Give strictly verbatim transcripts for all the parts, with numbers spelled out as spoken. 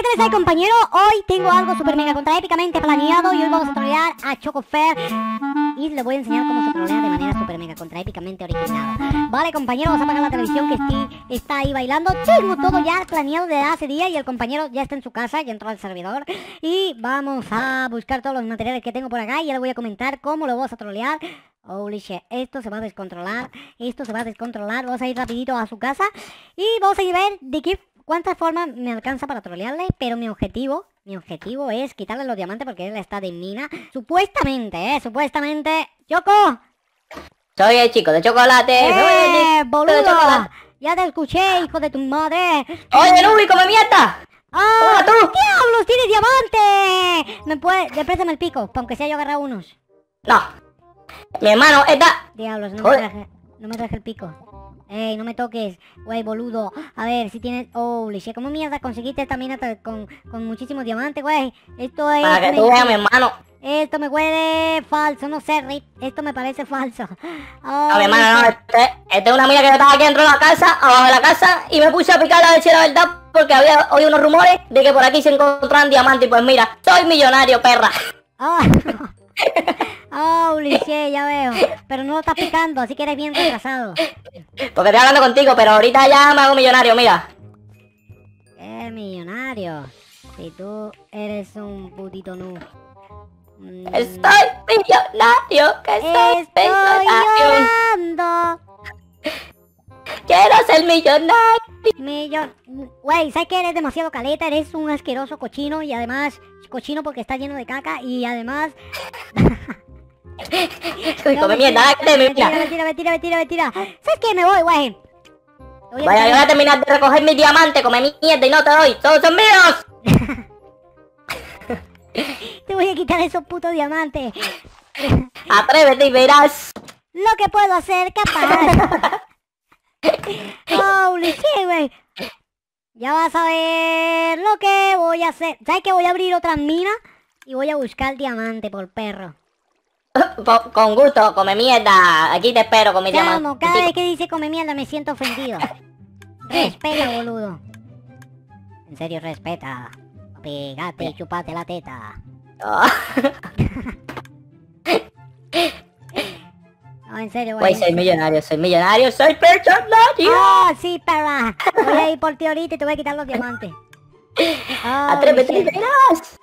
tenés ahí, compañero? Hoy tengo algo super mega contra épicamente planeado y hoy vamos a trolear a Chocofer y les voy a enseñar cómo se trolea de manera super mega contra épicamente original. Vale, compañero, vamos a apagar la televisión que sí está ahí bailando. Tengo todo ya planeado desde hace días y el compañero ya está en su casa, ya entró al servidor y vamos a buscar todos los materiales que tengo por acá y ya les voy a comentar cómo lo vamos a trolear. Holy shit, esto se va a descontrolar, esto se va a descontrolar, vamos a ir rapidito a su casa y vamos a ir a ver de qué, cuántas formas me alcanza para trolearle, pero mi objetivo, mi objetivo es quitarle los diamantes porque él está de mina, supuestamente, eh, supuestamente, ¡Choco! Soy el chico de chocolate, ¡Eh, soy el chico boludo! de chocolate. Ya te escuché, hijo de tu madre. ¡Oye, Nubi, come mierda! ¡Ah! ¡Hola, tú! ¡Diablos, tienes diamante! ¿Me puede, de préstame el pico, aunque sea yo agarrar unos? No. Mi hermano está... Diablos, no me traje, no me traje el pico. Ey, no me toques, güey, boludo. A ver, si tienes... Holy shit, ¿cómo mierda conseguiste esta mina con, con muchísimos diamantes, güey? Esto es... Para que tú veas, mi hermano. Esto me huele falso, no sé, Rip. Esto me parece falso. Oh, A mi hermano, no, este, este es una mina que yo estaba aquí dentro de la casa, abajo de la casa, y me puse a picar a ver si era verdad, porque había oído unos rumores de que por aquí se encontraban diamantes, y pues mira, soy millonario, perra. Oh, holy shit, ya veo. Pero no lo estás picando, así que eres bien retrasado. Porque estoy hablando contigo, pero ahorita ya me hago millonario, mira. ¿Qué millonario? Si tú eres un putito nu. Mm. Estoy millonario, que soy Estoy millonario. llorando. Quiero ser millonario. Millon... Güey, ¿sabes que eres demasiado caleta? Eres un asqueroso cochino y además... Cochino porque está lleno de caca y además... Uy, No, come mentira, mierda, dale, mentira, mira. mentira, mentira, mentira, mentira. ¿Sabes qué? Me voy, güey. Voy a Vaya, yo voy a quitar- terminar de recoger mi diamante, come mierda y no te doy, todos son míos. Te voy a quitar esos putos diamantes. Atrévete y verás. Lo que puedo hacer, capaz. Holy shit, güey. Ya vas a ver lo que voy a hacer. ¿Sabes que voy a abrir otra mina? Y voy a buscar diamante por perro. Con, con gusto, come mierda. Aquí te espero con mi Te diamante. amo, cada vez que dice come mierda me siento ofendido. Respeta, boludo. En serio, respeta. Pegate y chupate la teta. Oh. No, en serio, güey. Güey, soy millonario, soy millonario, soy millonario. ¡Oh, sí, perra! Voy a ir por ti ahorita y te voy a quitar los diamantes. Oh, Atrévete y shit. verás.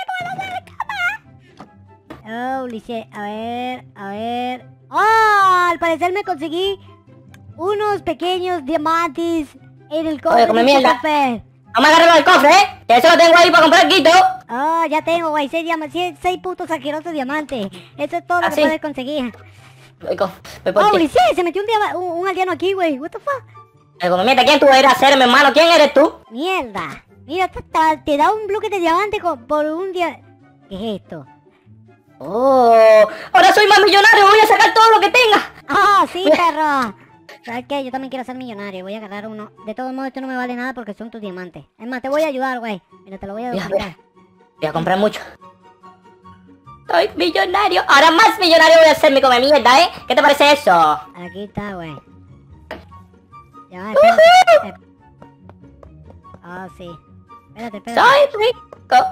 Holy shit, a ver, a ver. ¡Oh! Al parecer me conseguí unos pequeños diamantes en el cofre Oye, come de mierda. Chocofer. No me agarres el cofre, ¿eh? Que eso lo tengo ahí para comprar quito. Oh, ya tengo, güey, seis, diama- seis, seis putos asquerosos diamantes. Eso es todo lo ¿Ah, que sí? puedes conseguir. Voy, con, voy por Holy ti. shit, se metió un, diama- un, un aldeano aquí, güey. What the fuck? Eh, come mierda, ¿quién tú eres a ser, mi hermano? ¿Quién eres tú? Mierda. Mira, te, te- te da un bloque de diamante con- por un día. ¿Qué es esto? Oh, ahora soy más millonario, voy a sacar todo lo que tenga. ¡Ah, sí, perro! ¿Sabes qué? Yo también quiero ser millonario. Voy a agarrar uno. De todos modos, esto no me vale nada porque son tus diamantes. Es más, te voy a ayudar, güey. Mira, te lo voy a Mira, duplicar. Voy a comprar mucho. Soy millonario. Ahora más millonario voy a ser mi come mierda, ¿eh? ¿Qué te parece eso? Aquí está, güey. Ya va, espérate. Eh. Ah, sí. Espérate, espérate. Soy rico.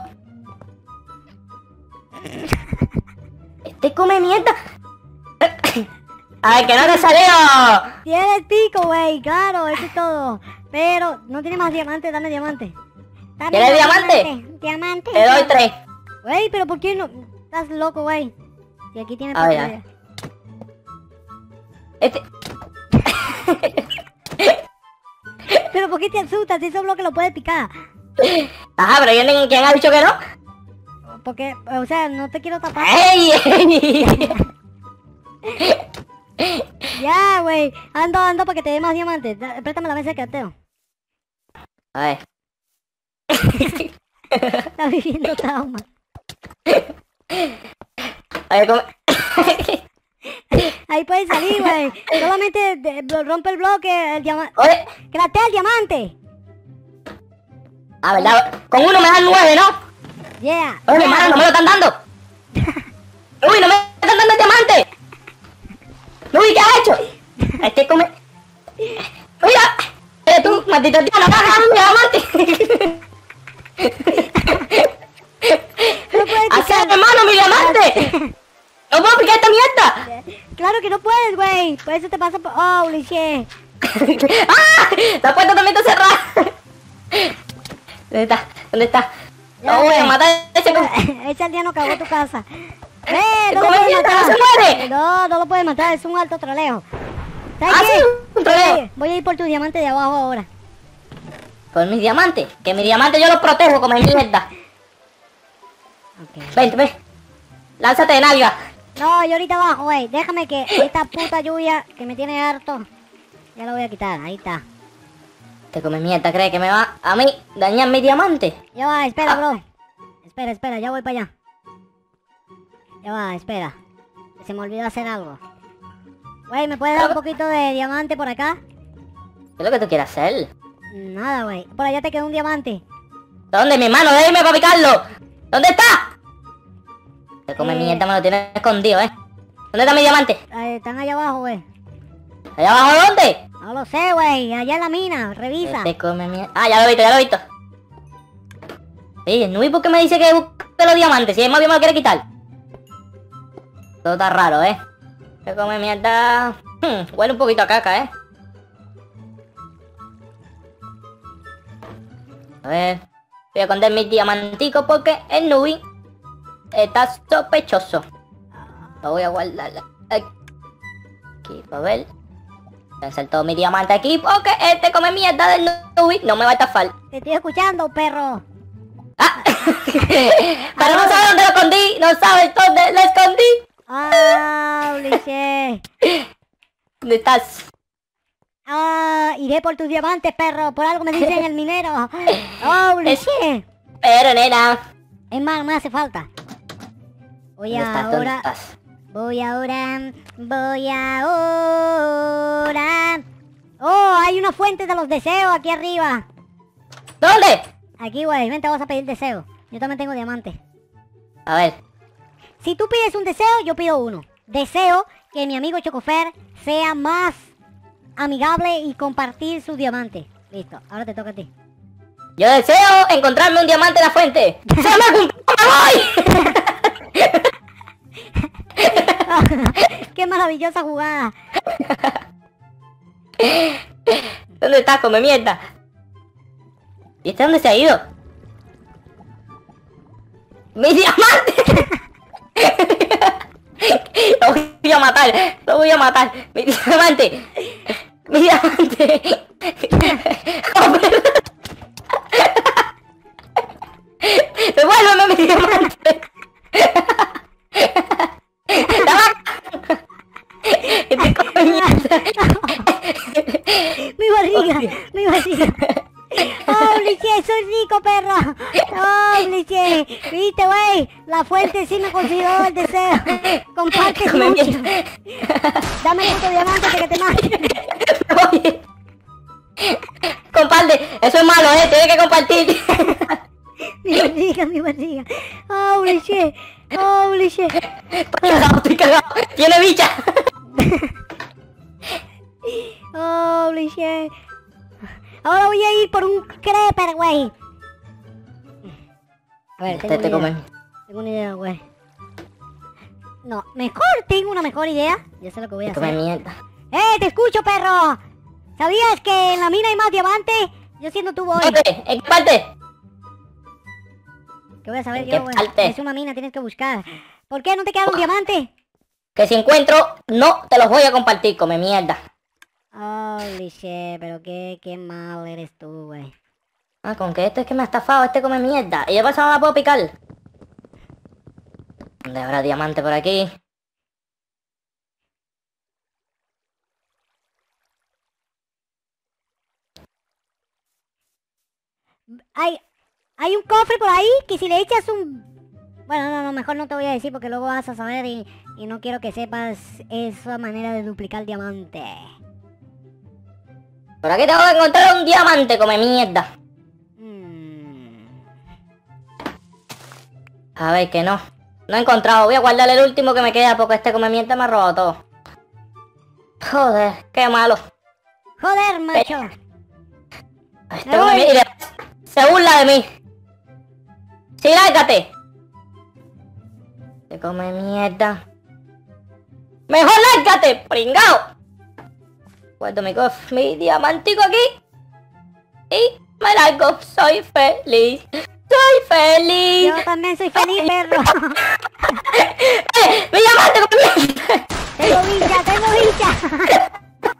Este come mierda. Ay, que no te salió. Tienes pico, güey. Claro, eso es todo. Pero no tiene más diamantes. Dame diamante. Dame ¿Quieres más diamante? Diamante. Te doy tres. Güey, pero ¿por qué no? Estás loco, güey. Y aquí tiene A ver, pico a de- ver. Este. Pero ¿por qué te asustas? Si esos bloques lo puedes picar. Ajá, pero ¿quién, quién ha dicho que no? Porque, o sea, no te quiero tapar. ¡Ey! ey. Ya, güey. Ando, ando para que te dé más diamantes. Da- Préstame la mesa de carteo. A ver. Está viviendo trauma. A ver, come. Ahí puedes salir, güey. Solamente de- rompe el bloque, el diamante. Oye, ¡Cratea el diamante! a verdad, con uno me dan nueve, ¿no? Yeah. Oye, yeah. hermano, no me lo están dando. Uy, no me están dando el diamante. Uy, ¿qué has hecho? Este come. Mira, eres tú, maldito tío, no me has dado un diamante. No puedes ¡Hacer, picar. hermano, mi diamante! ¡No puedo picar esta mierda! Claro que no puedes, güey. Por eso te pasa por... Oh, shit. ¡Ah! La puerta también está cerrada. ¿Dónde está? ¿Dónde está? Ya, No voy a güey. matar a ese com... Ese aldeano cagó tu casa. ¡Eh! No lo ¡Come puedes mierda, matar. no se muere! No, no lo puedes matar. Es un alto troleo. ¿Sabes ¡Ah, qué? sí! Un troleo. Voy- Voy a ir por tu diamante de abajo ahora. Con mis diamantes. Que mis diamantes yo los protejo como mierda. Ok. Vente, ven. Lánzate de nalga. No, yo ahorita abajo, güey. Déjame que esta puta lluvia que me tiene harto. Ya la voy a quitar. Ahí está. Te come mierda, cree que me va a mí dañar mi diamante. Ya va, espera, bro. Espera, espera, ya voy para allá. Ya va, espera. Se me olvidó hacer algo. Güey, ¿me puedes dar un poquito de diamante por acá? ¿Qué es lo que tú quieres hacer? Nada, güey. Por allá te quedó un diamante. ¿Dónde, mi hermano? Déjame para picarlo. ¿Dónde está? Te come Eh. mierda, me lo tienes escondido, ¿eh? ¿Dónde está mi diamante? Eh, están allá abajo, güey. ¿Allá abajo dónde? No lo sé, güey. Allá en la mina. Revisa. Te come mierda. Ah, ya lo he visto, ya lo he visto. Oye, Nui, ¿por qué me dice que busque los diamantes? Si es más bien me lo quiere quitar. Todo está raro, ¿eh? Te come mierda. Hmm, huele un poquito a caca, ¿eh? A ver. Voy a esconder mis diamanticos porque el Nui está sospechoso. Lo voy a guardar aquí, para ver. Voy a hacer todos mis diamantes aquí porque este come mierda del Nui no me va a estafar. Te estoy escuchando, perro. ¡Ah! Pero no sabe dónde lo escondí, no sabe dónde lo escondí. Ah, Ulises. ¿Dónde estás? Ah, iré por tus diamantes, perro. Por algo me dicen el minero. Oh, Ulises. Pero, nena. Es más, me hace falta. Voy ¿Dónde estás? ¿Dónde ahora. estás? Voy ahora. Voy ahora. Oh, hay una fuente de los deseos aquí arriba. ¿Dónde? Aquí, güey. Ven, te vas a pedir deseo. Yo también tengo diamantes. A ver. Si tú pides un deseo, yo pido uno. Deseo que mi amigo Chocofer sea más amigable y compartir sus diamantes. Listo, ahora te toca a ti. Yo deseo encontrarme un diamante en la fuente. ¡Se me cumplió! ¡Me voy! ¡Qué maravillosa jugada! ¿Dónde estás, come mierda? ¿Y este dónde se ha ido? ¡Mi diamante! Lo voy a matar, lo voy a matar. ¡Mi diamante! ¡Mi diamante! ¡Devuélveme mi diamante! ¡Este come mierda! ¡Mi barriga! ¡Mi barriga! ¡Oh, Ulises! ¡Soy rico, perro! ¡Oh, Ulises! ¿Viste, güey? La fuente sí me consideró el deseo. Compartes Come mucho. mierda. Dame el puto diamante que te mate. Oye. Comparte, eso es malo, eh, tienes que compartir. Mi barriga, mi barriga. ¡Oh, Ulises! ¡Oh, Ulises! Estoy cagado, estoy cagado. Tiene bicha. ¡Oh, Ulises! Ahora voy a ir por un creeper, güey. A ver, tengo Te, te una come. idea. Tengo una idea, güey. No, mejor tengo una mejor idea. Ya sé lo que voy a Te come hacer. mierda. ¡Eh, te escucho, perro! ¿Sabías que en la mina hay más diamantes? Yo siendo tú voy. ¿Dónde? ¿En qué parte? ¿Qué voy a saber ¿En yo, qué güey? parte? Es una mina, tienes que buscar. ¿Por qué no te quedaron diamantes? Que si encuentro, no te los voy a compartir, come mierda. Holy shit, pero qué, qué mal eres tú, güey. Ah, con que este es que me ha estafado, este come mierda. Y de paso no la puedo picar. ¿Dónde habrá diamante por aquí? Hay, hay un cofre por ahí que si le echas un... Bueno, no, no, mejor no te voy a decir porque luego vas a saber y, y no quiero que sepas esa manera de duplicar diamante. Por aquí tengo que encontrar un diamante, come mierda. Mm. A ver, que no. No he encontrado. Voy a guardar el último que me queda porque este come mierda me ha robado todo. Joder, qué malo. Joder, macho. Este Me come voy. mierda. Se burla de mí. Sí, lárgate. Te come mierda. Mejor lárgate, pringao. Guardo mi, cof- mi diamantico aquí. Y me largo. Soy feliz. Soy feliz. Yo también soy feliz, perro. ¡Eh! ¡Mi diamante con mierda! Tengo bicha, tengo bicha.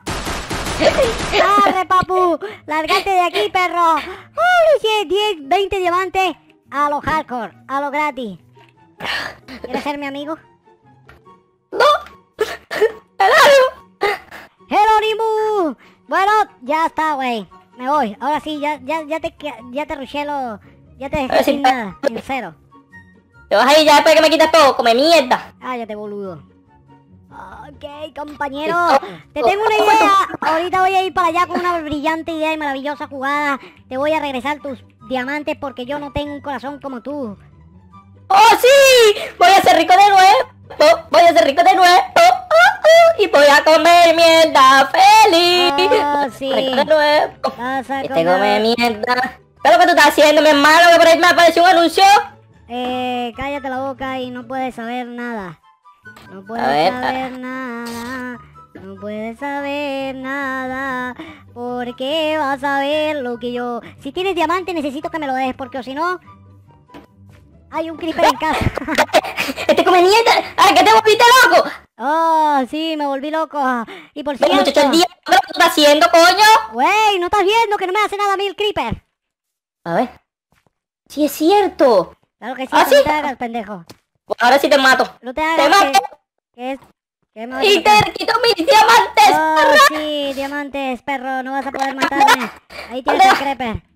Arre, papu. Lárgate de aquí, perro. Holy shit, diez, veinte diamantes a lo hardcore, a lo gratis. ¿Quieres ser mi amigo? ¡No! ¡Claro! ¡Jerónimo! Bueno, ya está, güey. Me voy. Ahora sí, ya, ya, ya te, ya te rushé lo... Ya te dejé Ahora sí, sin nada, sin cero. Te vas a ir ya después de que me quitas todo, come mierda. Cállate, boludo. Ok, compañero. Te tengo una idea. Ahorita voy a ir para allá con una brillante idea y maravillosa jugada. Te voy a regresar tus diamantes porque yo no tengo un corazón como tú. ¡Oh, sí! Voy a ser rico de nuevo. Voy a ser rico de nuevo. Oh, oh, y voy a comer mierda feliz. Oh, sí. Rico de nuevo. Vas a Y te comer- come mierda. ¿Qué es lo que tú estás haciendo, mi hermano? Que por ahí me apareció un anuncio. Eh, cállate la boca y no puedes saber nada. No puedes ver, saber nada. No puedes saber nada. Porque vas a ver lo que yo... Si tienes diamante necesito que me lo des porque o si no... Hay un creeper en casa. Este come mierda. ¡Ay, que te volviste loco! Oh, sí, me volví loco. Y por Ven, cierto... muchacho, el día. ¿Qué es lo que tú estás haciendo, coño? Güey, ¿no estás viendo que no me hace nada a mí el creeper? A ver. Sí, es cierto. Claro que sí, ¿Ah, no sí? te hagas, pendejo. Pues ahora sí te mato. No te ¡Te hagas que... mato! que es... que me vas a ¡Y matar. te quito mis diamantes! Oh, sí, diamantes, perro, no vas a poder matarme. Ahí tienes el creeper.